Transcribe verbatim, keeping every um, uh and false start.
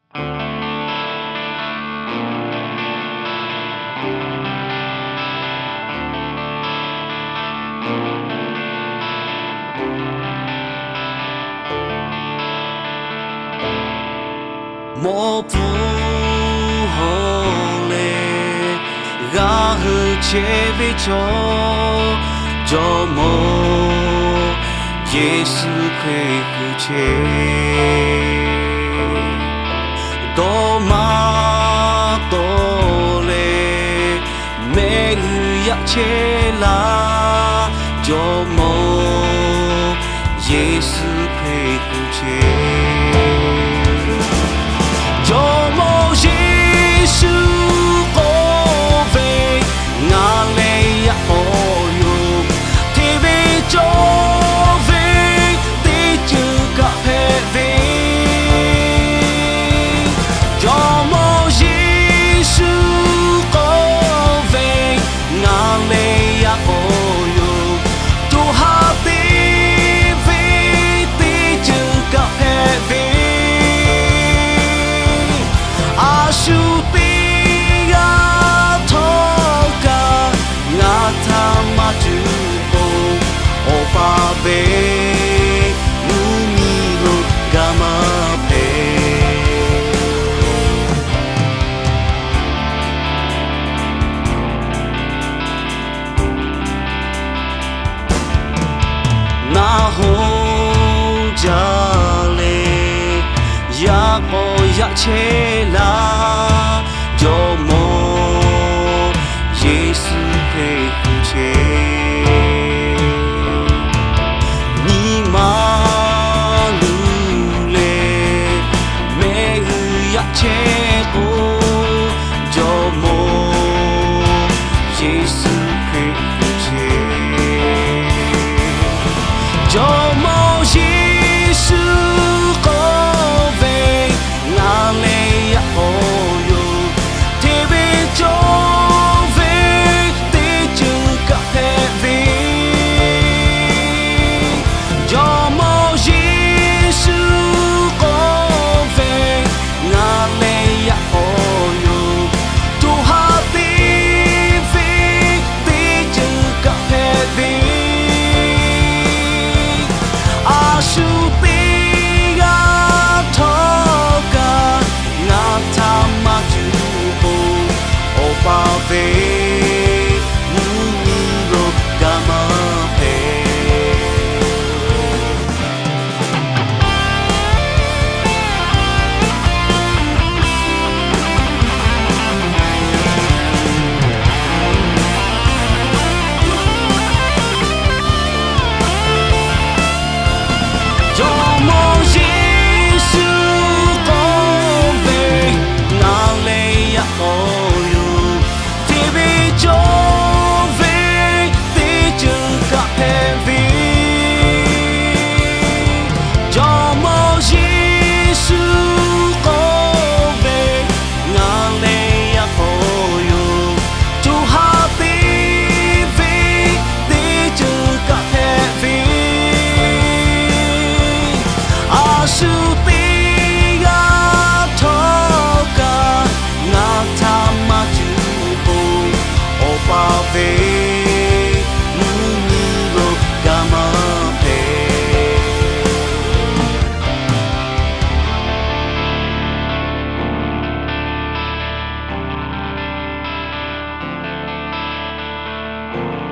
Mô phù hộ lệ gà hư chế với cho cho mô Giêsu khê hư chế Tô ma tô lệ mê hư yak chế la cho mô Giêsu khê hư chế cho mô Giêsu có về ngã lệ ya oyo thì vì cho về tí chữ cả hệ về cho mô Giêsu có về ngã lệ ya oyo tu ha tí vì tí chữ cả hệ về Ashutia toka ngata majupo opabe umiro gamape naho jale ya po ya che la cho mô Giêsu khê hư chế ni ma lu lê mê hư ya che cô cho mô Giêsu khê hư chế cho mô Giêsu Thank you.